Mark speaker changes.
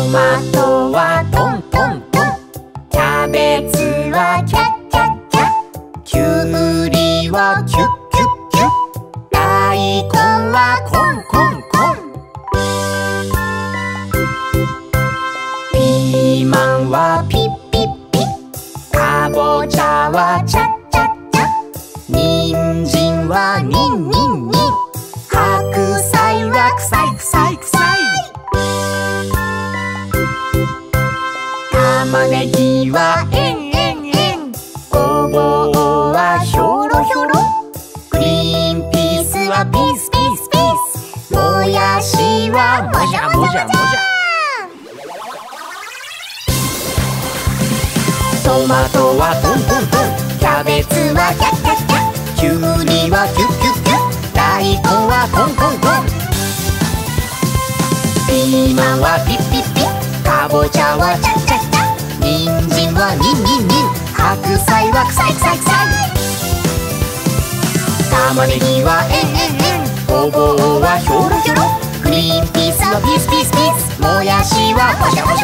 Speaker 1: マトはトントントン、キャベツはキャッキャッキャッ、キュウリはキュッキュッキュッ、大根はコンコンコン、ピーマンはピッピッピッ、かぼちゃはチャッチャッチャッ、にんじんはニンニンニン、白菜はクサイクサイクサイ、玉ねぎはエンエンエン、ごぼうはヒョロヒョロ、グリーンピースはピースピースピース、もやしはもじゃもじゃもじゃ。トマトはトントントン、キャベツはキャッキャッキャッ、キュウリはキュッキュッキュッ、大根はコンコンコン、ピーマンはピッピッピッ、かぼちゃはチャッチャッチャッ、にんじんはニンニンニン、白菜はクサイクサイクサイ、玉ねぎはエンエンエン、ごぼうはヒョロヒョロ、グリーンピースはピースピースピース、もやしはもじゃもじゃ。